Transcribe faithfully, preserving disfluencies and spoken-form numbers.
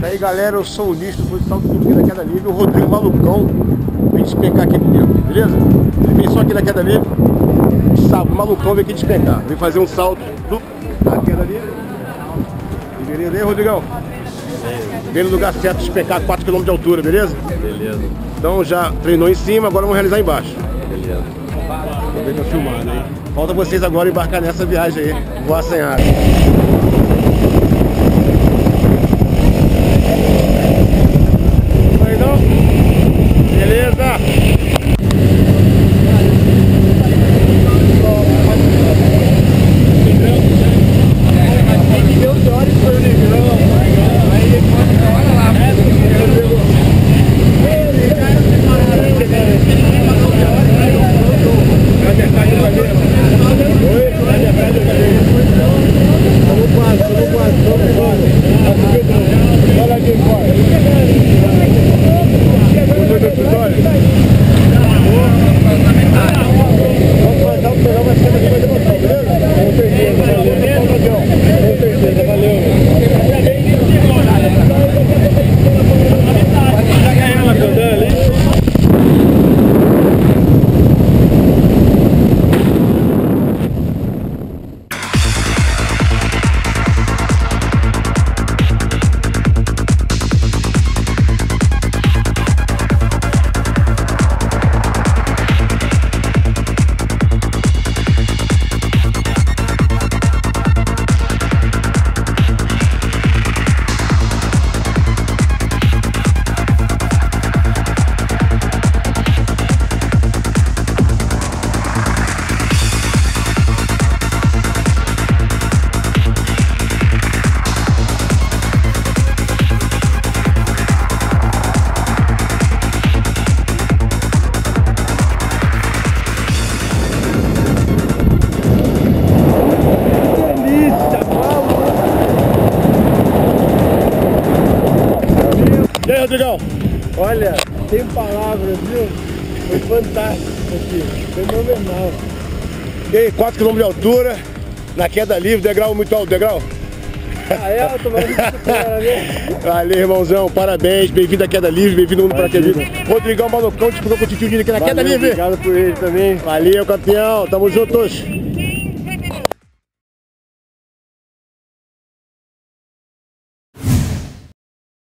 E aí galera, eu sou o Nisto, vou salto tudo aqui na queda livre, o Rodrigo Malucão vem despencar aqui comigo, beleza? Ele vem só aqui na queda livre, sabe, o Malucão vem aqui despencar, vem fazer um salto do, na queda livre. Beleza aí, Rodrigão? Vem no lugar certo despencar quatro quilômetros de altura, beleza? Beleza. Então já treinou em cima, agora vamos realizar embaixo. Beleza. Vamos ver pra filmar, né? Falta vocês agora embarcar nessa viagem aí, voar sem água. Beleza? E aí, Rodrigão? Olha, sem palavras, viu? Foi fantástico aqui, fenomenal. E aí, quatro quilômetros de altura, na queda livre, degrau muito alto, degrau? Ah, é alto, mas não supera, né? Valeu, irmãozão, parabéns, bem-vindo à queda livre, bem-vindo ao mundo para queda livre. Rodrigão Malucão, disputou com o Titio Dini aqui na Valeu, queda livre. Obrigado por ele também. Valeu, campeão, tamo juntos.